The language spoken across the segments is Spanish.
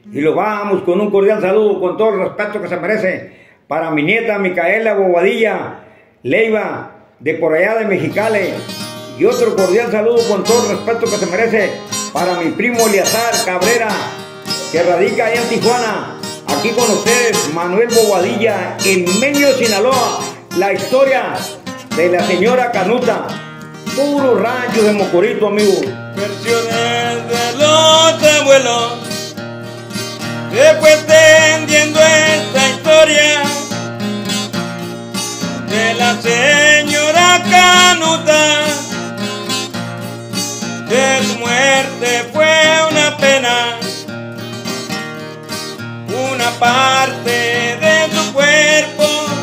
Y lo vamos con un cordial saludo, con todo el respeto que se merece, para mi nieta Micaela Bobadilla Leiva, de por allá de Mexicali. Y otro cordial saludo con todo el respeto que se merece para mi primo Eliazar Cabrera, que radica allá en Tijuana. Aquí con ustedes, Manuel Bobadilla, en Meño, Sinaloa. La historia de la señora Canuta, puro rancho de Mocorito, amigo. Versiones de los abuelos, se fue extendiendo esta historia de la señora Canuta, que su muerte fue una pena, una parte de su cuerpo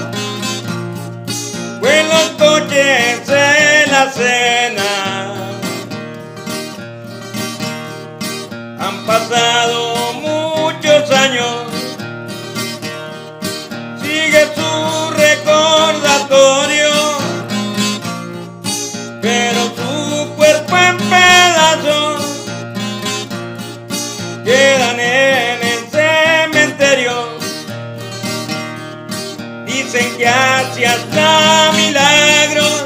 fue en los coches de la cena. Han pasado muchos años, sigue su recordatorio, pero su cuerpo en pedazos quedan en el cementerio. Dicen que así hasta milagros,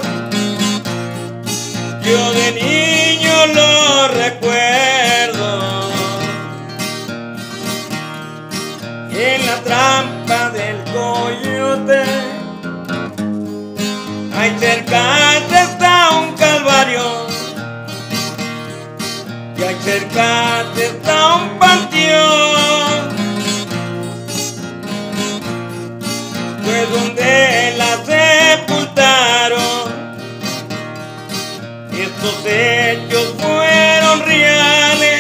yo de niño lo recuerdo. En la trampa del coyote, ahí cerca está un calvario, y ahí cerca está un panteón, pues donde la sepultaron. Estos hechos fueron reales,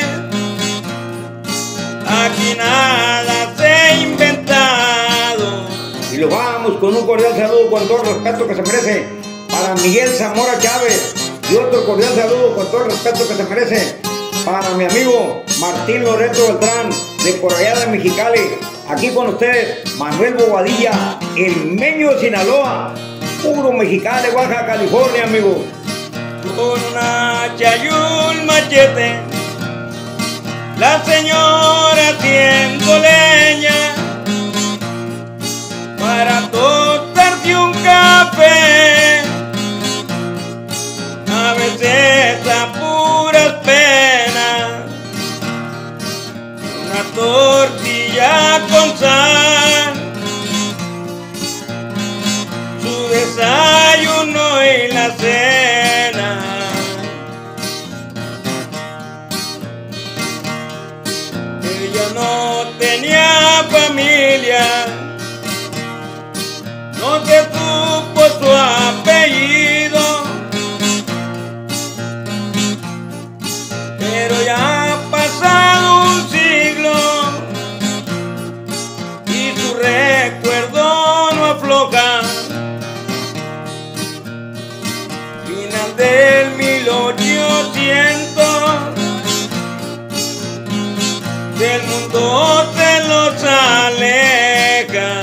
aquí nada se ha inventado. Y lo vamos con un cordial saludo, con todo el respeto que se merece, para Miguel Zamora Chávez. Y otro cordial saludo, con todo el respeto que se merece, para mi amigo Martín Loreto Beltrán, de por allá de Mexicali. Aquí con ustedes, Manuel Bobadilla, el Meño de Sinaloa, puro Mexicali, Baja California, amigo. Con un hacha y un machete, la señora haciendo leña para tostarse un café, a veces a puras penas, una tortilla con sal, su desayuno y la cena. Ella no tenía familia, no se supo su apellido, pero ya ha pasado un siglo y su recuerdo no afloja. Final del 1800, del mundo se los aleja.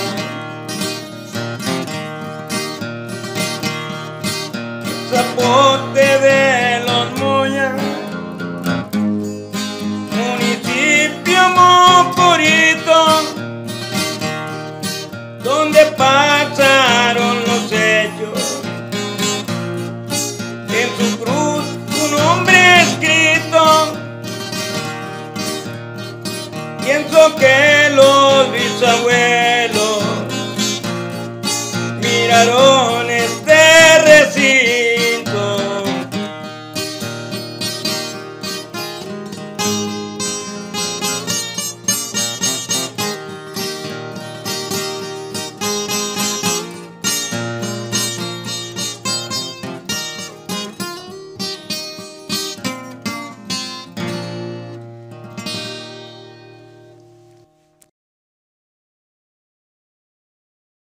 Zapote de los Moyas, municipio Mocorito, donde pasaron los hechos. En su cruz un nombre escrito, pienso que los bisabuelos miraron